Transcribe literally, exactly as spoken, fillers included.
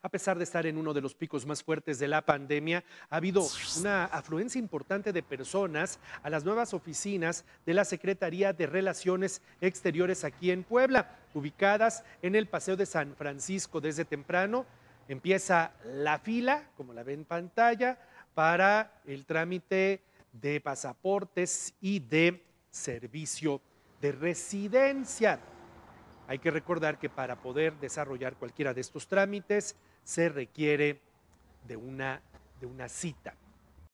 A pesar de estar en uno de los picos más fuertes de la pandemia, ha habido una afluencia importante de personas a las nuevas oficinas de la Secretaría de Relaciones Exteriores aquí en Puebla, ubicadas en el Paseo de San Francisco. Desde temprano empieza la fila, como la ve en pantalla, para el trámite de pasaportes y de servicio de residencia. Hay que recordar que para poder desarrollar cualquiera de estos trámites se requiere de una, de una cita.